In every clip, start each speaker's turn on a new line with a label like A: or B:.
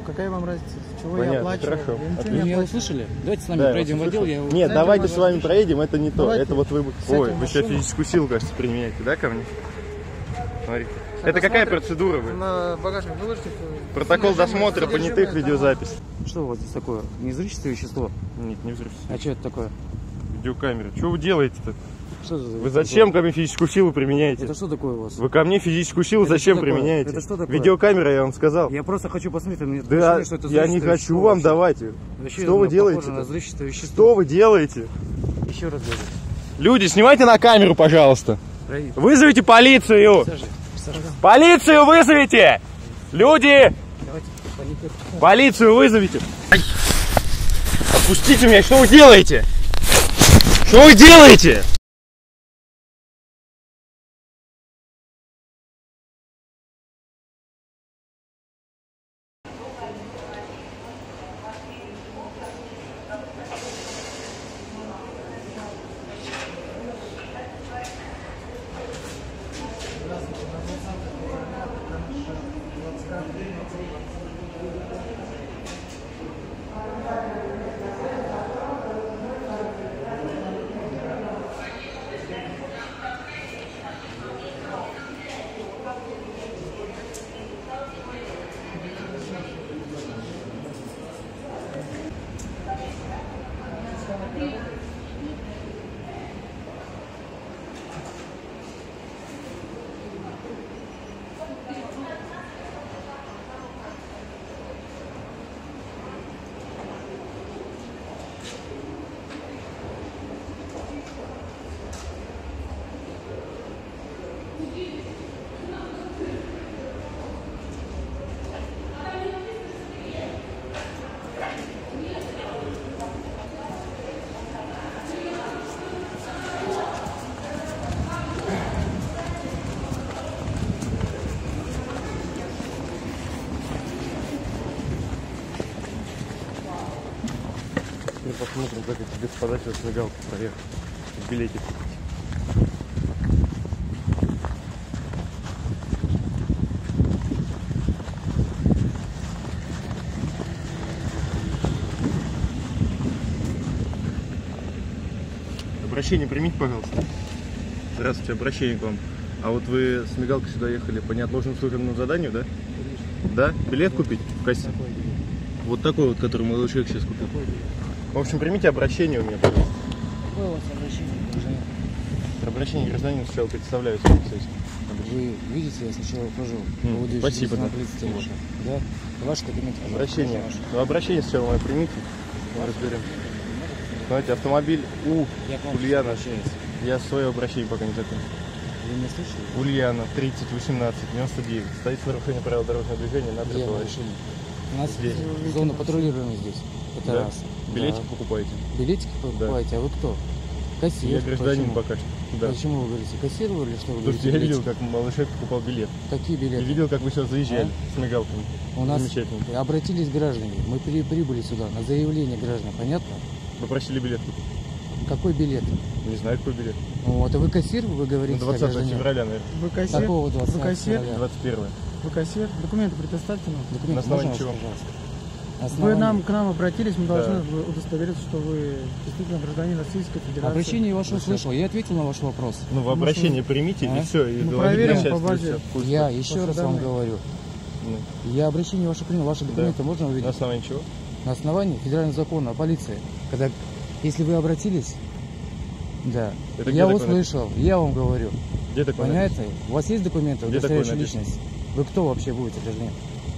A: какая вам разница? Чего
B: Понятно,
A: я оплачиваю?
B: хорошо.
A: Я
C: Вы меня услышали? Давайте с нами
B: Да,
C: проедем в отдел. Я...
B: Нет,
A: Знаете,
B: давайте
A: можно
B: с вами
A: слышать?
B: проедем, это не то.
A: Давайте.
B: Это вот вы...
A: Сядьте
B: Ой,
A: в
B: вы сейчас
A: машину.
B: физическую силу, кажется, применяете, да, ко мне? Смотрите. Это какая процедура вы?
A: На багажник выложите.
B: Протокол досмотра понятых, видеозапись.
C: Что у вас здесь такое? Незрычное вещество?
B: Нет, не взрывайте.
C: А что это такое?
B: Видеокамера. Что вы делаете-то?
C: Что за...
B: Вы зачем ко мне физическую силу применяете?
C: Это что такое у вас?
B: Вы ко мне физическую силу
C: Это
B: зачем
C: что такое?
B: применяете?
C: Это что такое?
B: Видеокамера, я вам сказал.
C: Я просто хочу посмотреть, мне
B: Да,
C: что это
B: я не
C: зрычное
B: хочу
C: вещество
B: вам
C: вообще.
B: давать.
C: Вообще
B: Что вы
C: оно
B: делаете?
C: похоже на зрычное вещество.
B: Что вы делаете?
C: Еще раз говорю.
B: Люди, снимайте на камеру, пожалуйста.
C: Проедем.
B: Вызовите полицию! Полицию вызовите! Люди!
C: Давайте, поникай.
B: Полицию вызовите! Ай! Отпустите меня, что вы делаете? Что вы делаете? Теперь посмотрим, как эти господа сейчас мигалку проехали. Билетик. Обращение примите, пожалуйста. Здравствуйте, обращение к вам. А вот вы с мигалкой сюда ехали по неотложному служебному заданию, да? Да? Билет купить в кассе? Вот такой вот, который молодой человек сейчас купил. В общем, примите обращение у меня, пожалуйста.
C: Какое у вас обращение, гражданин?
B: Обращение гражданина сначала представляю свой полицейский.
C: Вы видите, я сначала ухожу.
B: Спасибо, да.
C: Да? Ваши документы, пожалуйста.
B: Обращение. Ну, обращение сначала мое примите. Мы разберем. Знаете, автомобиль
C: Я к вам
B: Ульяна.
C: обращаюсь.
B: Я свое обращение пока не закончил.
C: Вы меня слышали?
B: Ульяна, 30, 18, 99. Стоит с нарушением правил дорожного движения на
C: Где
B: тротуаре.
C: нарушение? У нас
B: Здесь.
C: зона патрулирования здесь. Это
B: Да.
C: раз.
B: Билетик
C: Да.
B: покупаете?
C: Билетики покупаете, а вы кто? Кассир.
B: Я гражданин
C: Почему?
B: пока что. Да.
C: Почему вы говорите? Кассировали, что вы
B: Слушайте,
C: говорите?
B: я видел,
C: билетики?
B: как молодой человек покупал билет.
C: Какие
B: Я
C: билеты?
B: видел, как вы сейчас заезжали с мигалками.
C: У нас
B: Замечательно.
C: обратились граждане. Мы прибыли сюда на заявление граждан. Понятно?
B: Попросили билет купить.
C: Какой билет?
B: Не знаю, какой билет.
C: Вот, а вы кассир, вы говорите?
B: 20
C: гражданин?
B: февраля, наверное.
A: Вы кассир?
C: Какого 20
A: Вы кассир?
C: февраля?
B: 21.
A: Вы кассир? Документы предоставьте нам.
C: Документы
B: На основании
C: можно
B: чего?
C: вас, пожалуйста?
A: Вы
C: Основание.
A: к нам обратились, мы
B: Да.
A: должны удостовериться, что вы действительно гражданин Российской Федерации.
C: Обращение ваше услышал, я ответил на ваш вопрос.
B: Ну, в обращение примите,
C: А?
B: и все. И
A: Мы
B: говорите
A: проверим
B: начальству,
A: по базе.
B: и всё. Пусть
C: Я
B: так.
C: еще
A: ваши
C: раз вам
A: данные.
C: говорю.
B: Ну,
C: Я обращение ваше принял, ваши документы можно
B: на
C: увидеть?
B: основании чего?
C: На основании федерального закона о полиции. Когда, если вы обратились, да,
B: Это где
C: я
B: такое
C: услышал, я вам говорю.
B: Где такое?
C: Понятно? У вас есть документы,
B: Где
C: удостоверяющие
B: такое написано?
C: личность? Вы кто вообще будете, гражданин?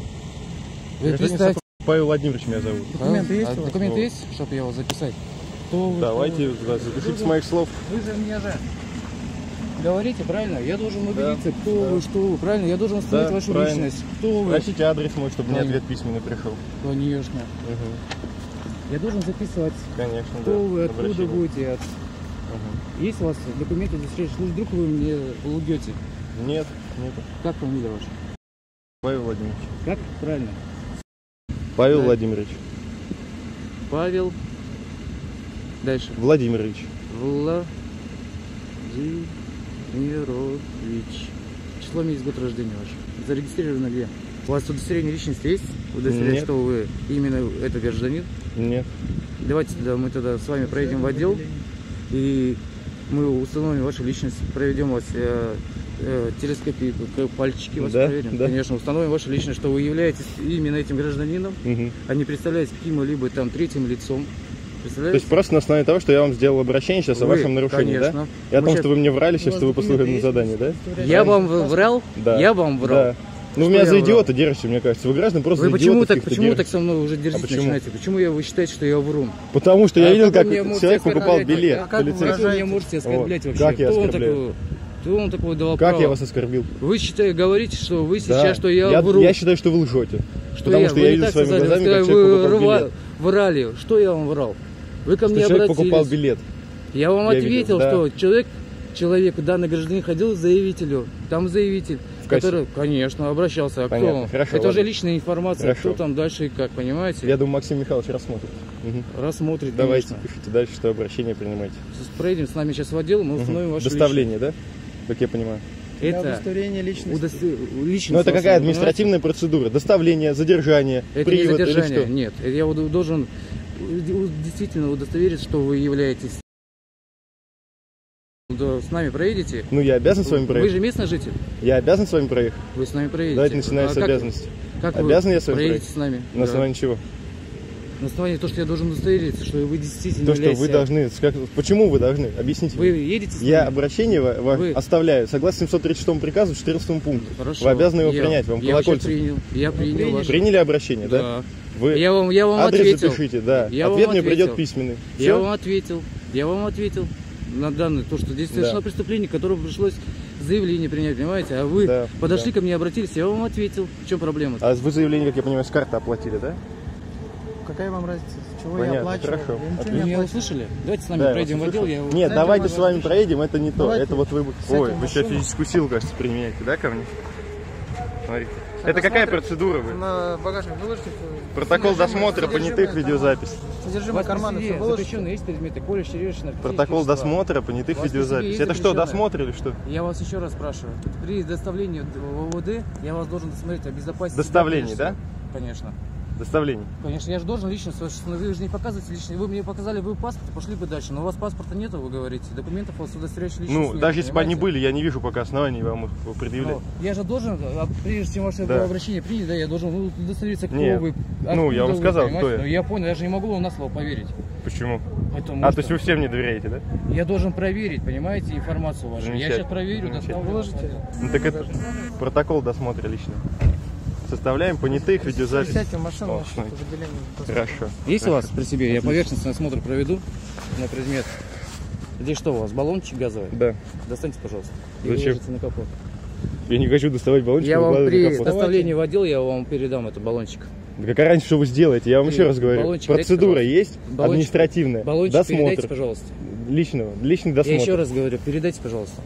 C: Вы
B: Гражданин
C: представьте.
B: Павел Владимирович меня зовут.
A: Документы есть у вас?
C: Документы
B: Вот.
C: есть, чтобы его записать? Кто вы,
B: Давайте запишите с моих слов.
A: Вы же мне же.
C: Говорите, правильно? Я должен
B: Да,
C: убедиться, кто
B: да.
C: вы, что вы, правильно? Я должен установить
B: Да,
C: вашу
B: правильно.
C: личность. Кто вы?
B: Просите адрес мой, чтобы мне
C: Правильно.
B: ответ письменный пришел.
C: Конечно. Я должен записывать,
B: Конечно,
C: кто
B: да.
C: вы, откуда
B: Обращение.
C: будете. Есть у вас документы здесь? Вдруг вы мне лгете.
B: Нет, нету.
C: Как фамилия ваша?
B: Павел Владимирович.
C: Как? Правильно.
B: Павел
C: Да.
B: Владимирович.
C: Павел. Дальше.
B: Владимирович.
C: Владимирович. Число, месяц, год рождения ваш. Зарегистрировано где? У вас удостоверение личности есть? Удостоверение,
B: Нет.
C: что вы именно это гражданин?
B: Нет.
C: Давайте тогда мы тогда с вами проедем в отдел, и мы установим вашу личность, проведем вас телескопию, пальчики вас
B: Да,
C: проверим.
B: да.
C: Конечно, установим вашу личность, что вы являетесь именно этим гражданином, а не представляетесь каким-либо там третьим лицом.
B: То
C: Представляете?
B: есть просто на основании того, что я вам сделал обращение сейчас о
C: Вы,
B: вашем нарушении,
C: конечно.
B: да? И о
C: Мы
B: том,
C: щас-
B: что вы мне врали сейчас, что вы по служебному заданию, да?
C: Я вам врал?
B: Да.
C: Я вам врал.
B: Да. Ну, вы
C: Что
B: меня
C: я
B: за
C: врал?
B: идиота держите, мне кажется. Вы граждан просто
C: Вы
B: за
C: почему
B: идиотов
C: так,
B: каких-то
C: почему так
B: держите.
C: со мной уже дерзить
B: почему?
C: начинаете? Почему вы считаете, что я врун?
B: Потому что я
C: А
B: видел,
C: как
B: как
C: вы меня можете
B: человек покупал
C: оскорблять?
B: билет.
C: А как вы
B: полицейский.
C: меня можете оскорблять
B: Вот.
C: вообще?
B: Как я
C: Кто вам
B: оскорбляю?
C: такой- Кто вам такое давал
B: Как
C: право?
B: я вас оскорбил?
C: Вы говорите, что вы
B: Да.
C: сейчас, что я вру.
B: Я считаю, что вы лжете.
C: Что
B: Потому что
C: вы
B: я
C: не
B: видел
C: так
B: своими
C: сказали,
B: глазами,
C: вы
B: как
C: сказали,
B: человек
C: вы
B: покупал билет.
C: врали. Что я вам врал? Вы ко мне
B: Что человек
C: обратились.
B: покупал билет.
C: Я вам
B: Я
C: ответил,
B: видел, да.
C: что человек, данный гражданин, ходил к заявителю. Там заявитель,
B: кассе?
C: который, конечно, обращался. А
B: Понятно.
C: кто он?
B: Хорошо,
C: Это
B: ладно.
C: уже личная информация.
B: Хорошо.
C: Кто там дальше и как, понимаете?
B: Я думаю, Максим Михайлович рассмотрит. Мгм.
C: Рассмотрит,
B: Давайте,
C: конечно.
B: пишите дальше, что обращение принимаете.
C: Проедем с нами сейчас в отдел, мы установим вашу
B: Доставление, да? Как я понимаю.
C: личность.
A: Для
C: Это
A: удостоверения личности.
C: личность.
B: Ну, это какая
C: ваша,
B: административная процедура? Доставление, задержание,
C: Это не
B: привод или
C: задержание,
B: что?
C: нет. Это я должен действительно удостовериться, что вы являетесь. Да, с нами проедете?
B: Ну, я обязан с вами
C: Вы
B: проехать?
C: же местный житель?
B: Я обязан с вами проехать?
C: Вы с нами проедете?
B: Давайте начинаем с
C: как-
B: обязанности.
C: Как
B: Обязан
C: вы
B: я с вами
C: проедете
B: проехать?
C: с нами?
B: На
C: Да.
B: основании чего?
C: На основании того, что я должен удостовериться, что вы действительно
B: То, что вы
C: являетесь-
B: должны... Почему вы должны? Объясните.
C: Вы
B: мне.
C: едете с
B: Я
C: нами?
B: обращение
C: Вы-
B: оставляю согласно 736 приказу 14 пункту.
C: Хорошо.
B: Вы обязаны его
C: Я-
B: принять, вам
C: я вообще
B: колокольцев.
C: принял. Я принял ваше.
B: Приняли обращение, да?
C: Да.
B: Вы
C: Я вам
B: адрес
C: ответил.
B: запишите, да.
C: Я вам
B: Ответ мне придет
C: ответил.
B: письменный.
C: Я
B: Всё?
C: вам ответил. Я вам ответил на данное, то, что здесь совершено
B: Да.
C: преступление, которое пришлось заявление принять, понимаете? А вы
B: Да,
C: подошли
B: да.
C: ко мне, обратились, я вам ответил. В чем проблема?
B: А вы заявление, как я понимаю, с карты оплатили, да?
A: Какая вам разница? Чего
B: Понятно,
A: я оплачиваю?
B: хорошо.
A: Я ничего
C: Вы
A: не
C: меня
A: оплачиваю.
C: услышали? Давайте с нами
B: Да,
C: пройдем в отдел. Я...
B: Нет,
A: Знаете,
B: давайте
A: мы
B: с вами
A: вас
B: проедем, это не то.
A: Давайте.
B: Это вот вы...
A: Сядьте
B: Ой,
A: в
B: вы сейчас
A: машину.
B: физическую силу, кажется, применяете, да, ко мне? Смотрите. Это
A: Досмотр.
B: какая процедура вы?
A: На багажник выложите.
B: Протокол
A: содержимое-
B: досмотра,
A: содержимое
B: понятых
A: кармана.
B: видеозапись.
A: Содержимое кармана все выложите.
C: запрещенные есть предметы, колющие, режущие, наркотические
B: Протокол
C: вещества.
B: досмотра, понятых
C: У вас при себе
B: видеозапись.
C: есть
B: Это что,
C: запрещенное?
B: досмотр или что?
C: Я вас еще раз спрашиваю. При доставлении в ОВД я вас должен досмотреть, обезопасить.
B: Доставление,
C: себя,
B: да?
C: прежде всего. Конечно.
B: Доставление.
C: Конечно, я же должен лично, вы же не показываете лично. Вы мне показали бы паспорт, пошли бы дальше. Но у вас паспорта нету, вы говорите. Документов у вас удостоверяющих личность
B: Ну,
C: нет,
B: даже если бы они
C: понимаете?
B: были, я не вижу пока оснований вам их предъявлять.
C: Но я же должен, прежде чем ваше
B: Да.
C: обращение принять, да, я должен удостовериться, кто
B: Нет.
C: вы.
B: Ну, я вам
C: откуда вы,
B: сказал,
C: понимаете?
B: кто я.
C: Ну, я понял, я же не могу вам на слово поверить.
B: Почему?
C: Поэтому
B: А,
C: что?
B: то есть вы всем не доверяете, да?
C: Я должен проверить, понимаете, информацию вашу. Я
B: Замечательно.
C: сейчас проверю,
B: Замечательно.
C: доставлю.
A: Выложите.
B: Ну так это протокол досмотра лично. Составляем понятых видеозапись.
A: Сядьте в машину,
B: О,
A: значит,
B: смотрите.
A: забеление.
B: Хорошо.
C: Есть у вас при себе? Я поверхностный осмотр проведу на предмет. Здесь что у вас, баллончик газовый?
B: Да.
C: Достаньте, пожалуйста. И
B: Зачем?
C: выложите на капот.
B: Я не хочу доставать баллончик.
C: Я вам
B: выкладывать на
C: при
B: капот.
C: доставлении в отдел, я вам передам этот баллончик.
B: Да какая разница, что вы сделаете? Я вам
C: Ты
B: еще раз говорю.
C: баллончик дайте,
B: Процедура
C: пожалуйста.
B: есть,
C: Баллончик-
B: административная.
C: Баллончик передайте,
B: Досмотр.
C: пожалуйста.
B: Личный досмотр.
C: Я еще раз говорю, передайте, пожалуйста.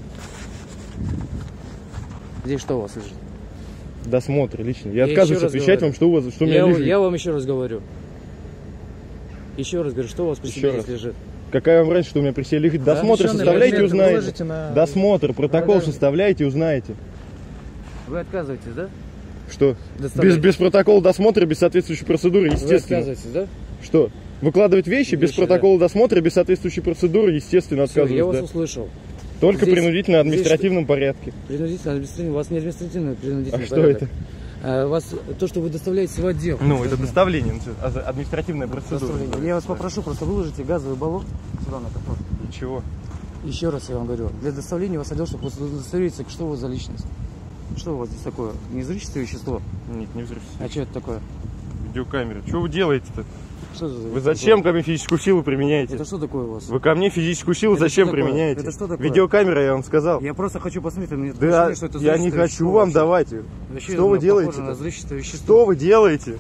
C: Здесь что у вас лежит?
B: Досмотр личный. Я
C: Я
B: отказываюсь
C: еще раз
B: отвечать
C: говорю.
B: вам, что у вас, что у меня лежит.
C: Я вам еще раз говорю. Еще раз говорю, что у вас при
B: Еще
C: себе
B: раз.
C: здесь лежит?
B: Какая вам разница, что у меня при себе лежит? Досмотр
A: Запрещенные
B: составляете,
A: предметы
B: узнаете.
A: выложите на-
B: Досмотр, протокол
A: багажник.
B: составляете, узнаете.
C: Вы отказываетесь, да?
B: Что?
C: Доставлять.
B: Без протокола досмотра, без соответствующей процедуры,
C: Вы
B: естественно.
C: отказываетесь, да?
B: Что? Выкладывать вещи без
C: Вещи,
B: протокола досмотра, без соответствующей процедуры, естественно,
C: Все, я вас
B: отказываюсь. Да.
C: услышал.
B: Только
C: Здесь-
B: принудительно административном порядке.
C: Принудительно, административный, у вас не административный, принудительный
B: А что
C: порядок.
B: это?
C: А, вас то, что вы доставляете в отдел.
B: Ну, это доставление, административная процедура.
C: Доставление. Я вас попрошу, просто выложите газовый баллон сюда на капот.
B: Ничего.
C: Еще раз я вам говорю, для доставления вас отдел, чтобы удостовериться, что у вас за личность. Что у вас здесь такое? Не взрывчатое вещество?
B: Нет, не взрывайся.
C: А что это такое?
B: Видеокамера. Что вы делаете-то?
C: Что это за
B: Вы
C: вещество?
B: зачем ко мне физическую силу применяете?
C: Это что такое у вас?
B: Вы ко мне физическую силу
C: Это
B: зачем
C: что такое?
B: применяете?
C: Это что такое?
B: Видеокамера, я вам сказал.
C: Я просто хочу посмотреть, мне
B: Да,
C: ощущение, что это
B: я не
C: взрывчатое
B: хочу
C: вещество
B: вам
C: вообще.
B: давать.
C: Вообще
B: Что вы
C: оно
B: делаете?
C: похоже на взрывчатое вещество.
B: Что вы делаете?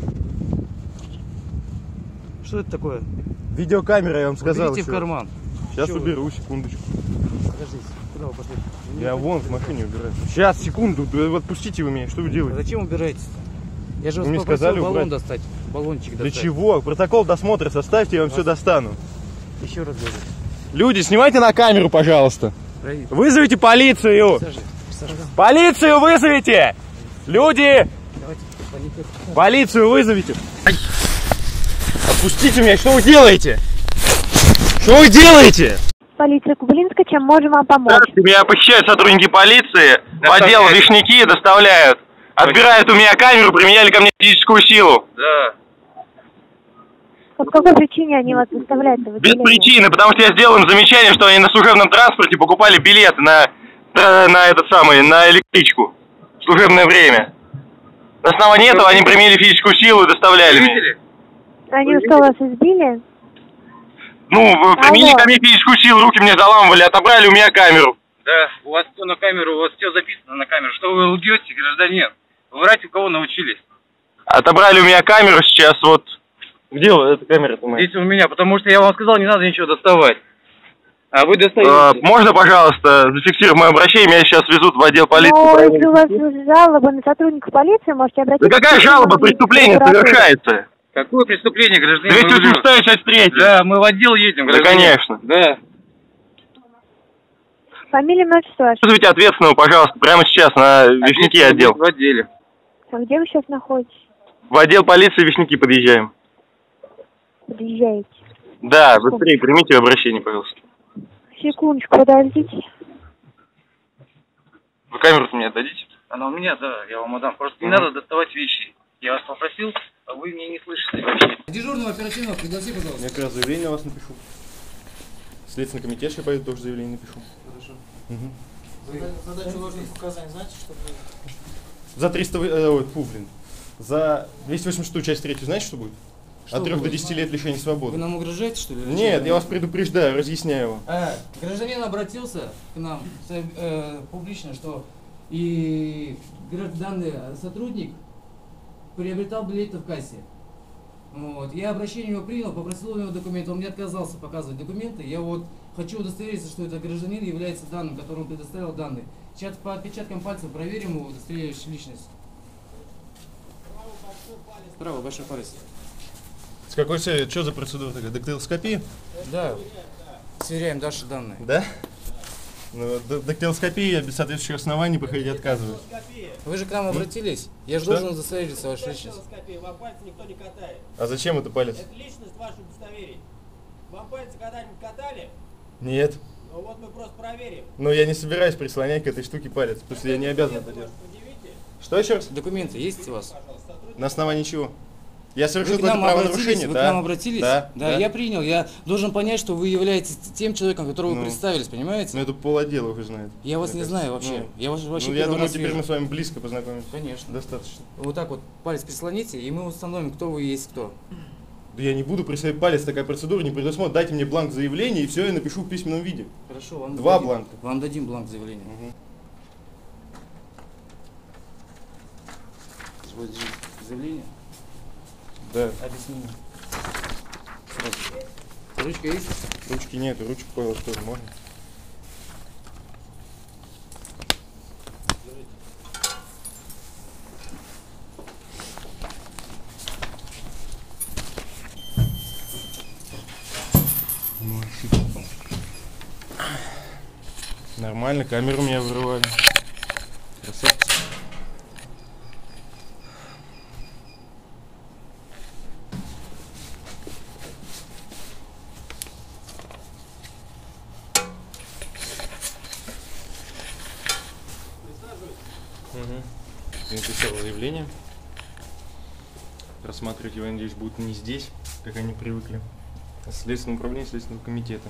C: Что это такое?
B: Видеокамера, я вам сказал.
C: Уберите в
B: еще.
C: карман.
B: Сейчас
C: Чего вы?
B: уберу, секундочку.
C: Подождите, куда вы пошли?
B: Я вон в машине убираю. Сейчас, секунду, да отпустите вы меня, что вы
C: А
B: делаете?
C: зачем убираетесь-то? Я же
B: Вы
C: вас
B: мне
C: попросил
B: сказали
C: баллон
B: убрать.
C: достать. Баллончик
B: Для
C: достать.
B: чего? Протокол досмотра составьте, я вам все достану.
C: Еще раз говорю.
B: Люди, снимайте на камеру, пожалуйста.
C: Проверь.
B: Вызовите полицию!
C: Сажай.
B: Полицию вызовите! Люди! Полицию вызовите! Ай. Отпустите меня, что вы делаете? Что вы делаете?
D: Полиция Кублинска, чем можем вам помочь?
B: Меня похищают сотрудники полиции, в отдел Вишняки доставляют. Отбирают у меня камеру, применяли ко мне физическую силу. Да.
D: По какой причине они вас доставляют?
B: Без причины, потому что я сделал им замечание, что они на служебном транспорте покупали билеты на электричку в служебное время. На основании этого они применили физическую силу и доставляли меня.
D: Они что, вас избили?
B: Ну, применили ко мне физическую силу, руки мне заламывали, отобрали у меня камеру.
E: Да, у вас все на камеру, у вас все записано на камеру. Что вы лгете, гражданин? Вы врать у кого научились?
B: Отобрали у меня камеру сейчас, вот. Где эта камера-то моя?
E: Здесь у меня, потому что я вам сказал, не надо ничего доставать. А вы достаете.
B: Можно, пожалуйста, зафиксировать мое обращение, меня сейчас везут в отдел полиции.
D: Но если у вас жалоба на сотрудников полиции, можете обратиться...
B: Да какая жалоба? Преступление совершается.
E: Какое преступление, гражданин?
B: 286 часть 3.
E: Да, мы в отдел едем,
B: гражданин. Да, конечно.
E: Да.
D: Фамилия, имя, отчество ваше.
B: Вызовите ответственного, пожалуйста, прямо сейчас на Вишняки отдел.
E: В отделе.
D: А где вы сейчас находитесь?
B: В отдел полиции Вишняки подъезжаем.
D: Подъезжаете?
B: Да, быстрее примите обращение, пожалуйста.
D: Секундочку, подождите.
B: Вы камеру-то мне отдадите?
E: Она у меня, да, я вам отдам. Просто не надо доставать вещи. Я вас попросил, а вы меня не слышите вообще.
C: Дежурного оперативного пригласи, пожалуйста.
B: Я как раз заявление о вас напишу. Следственный комитет сейчас пойду, тоже заявление напишу.
C: Хорошо.
B: Угу.
C: Задачу ложных указаний знаете, что будет?
B: За 300... За 286 часть 3 знаете, что будет? От 3 до 10 лет лишения свободы.
C: Вы нам угрожаете, что ли?
B: Нет, я вас предупреждаю, разъясняю вам.
C: Гражданин обратился к нам публично, что и данный сотрудник приобретал билеты в кассе. Вот. Я обращение его принял, попросил у него документы, он мне отказался показывать документы. Я вот хочу удостовериться, что этот гражданин является данным, которому он предоставил данные. Сейчас по отпечаткам пальцев проверим его удостоверяющую личность. Право, большой палец.
B: С какой целью? Что за процедура такая? Дактилоскопия?
C: Да. Сверяем наши данные.
B: Да? Ну, дактилоскопия без соответствующих оснований проходить отказывают.
C: Вы же к нам обратились? Я же должен удостовериться вашу личность.
F: Вам пальцы никто не катает.
B: А зачем это палец?
F: Это личность вашу удостоверить. Вам пальцы когда-нибудь катали?
B: Нет.
F: Ну вот мы просто проверим.
B: Но я не собираюсь прислонять к этой штуке палец, потому что я не обязан это делать. Что еще раз?
C: Документы есть у вас?
B: На основании чего? Я совершил
C: Вы к нам
B: правонарушение,
C: обратились? Вы
B: да?
C: к нам обратились?
B: Да,
C: да. Я принял. Я должен понять, что вы являетесь тем человеком, которого вы представились, понимаете?
B: Ну это полотдела уже знает.
C: Я вас не знаю вообще. Я вас вообще
B: я думаю,
C: раз
B: теперь
C: вижу.
B: мы с вами близко познакомимся.
C: Конечно.
B: Достаточно.
C: Вот так вот палец прислоните, и мы установим, кто вы есть кто.
B: Да я не буду представить палец, такая процедура не предусмотрена. Дайте мне бланк заявления, и все, я напишу в письменном виде.
C: Хорошо, вам
B: Два бланка.
C: Вам дадим бланк заявления. Вот здесь заявление.
B: Да.
C: Объяснение. Сразу. Ручка есть?
B: Ручки нет, ручку положить тоже можно. Нормально, камеру меня вырывали. Красавцы. Написал заявление. Рассматривать его, я надеюсь, будут не здесь, как они привыкли, а в Следственном управлении Следственного комитета.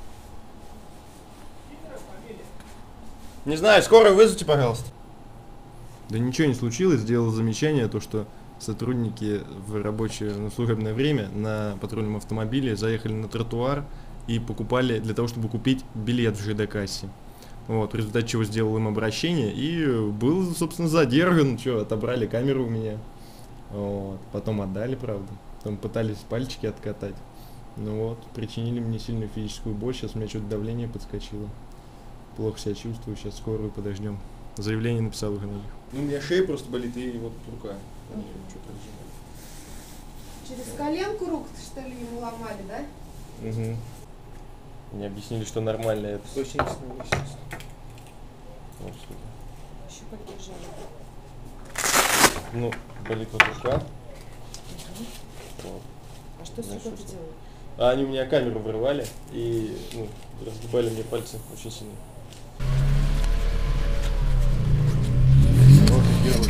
B: Не знаю, скорую вызовите, пожалуйста. Да ничего не случилось, сделал замечание, то что сотрудники в рабочее, служебное время на патрульном автомобиле заехали на тротуар и покупали, для того, чтобы купить билет в ЖД-кассе. Вот, в результате чего сделал им обращение и был, собственно, задержан, отобрали камеру у меня. Вот, потом отдали, правда. Потом пытались пальчики откатать. Ну вот, причинили мне сильную физическую боль, сейчас у меня что-то давление подскочило. Плохо себя чувствую, сейчас скорую подождем. Заявление написал уже на них. Ну, у меня шея просто болит и вот рука.
G: Через коленку руку, что ли, ему ломали, да?
B: Угу. Мне объяснили, что нормально это.
G: Еще поддержали.
B: Ну, болит вот рука. Вот.
H: А что с
B: Знаешь,
H: рукой
B: что?
H: делали?
B: А они у меня камеру вырывали и разгибали мне пальцы очень сильно. Вот и герой.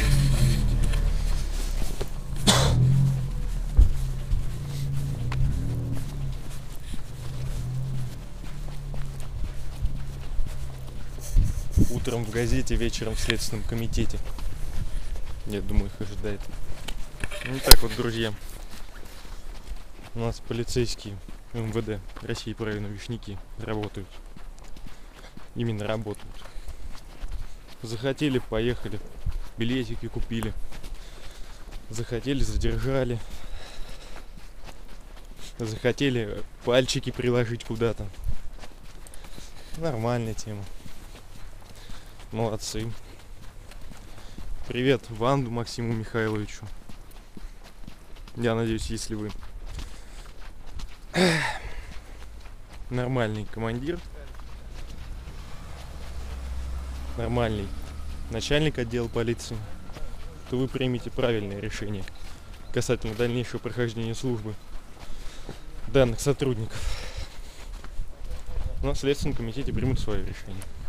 B: Утром в газете, вечером в Следственном комитете. Я думаю, их ожидает. Ну так вот, друзья. У нас полицейские МВД России правоновичники работают. Именно работают. Захотели, поехали. Билетики купили. Захотели, задержали. Захотели пальчики приложить куда-то. Нормальная тема. Молодцы. Привет Ванду Максиму Михайловичу. Я надеюсь, если вы нормальный командир, нормальный начальник отдела полиции, то вы примете правильное решение касательно дальнейшего прохождения службы данных сотрудников. Но в Следственном комитете примут свое решение.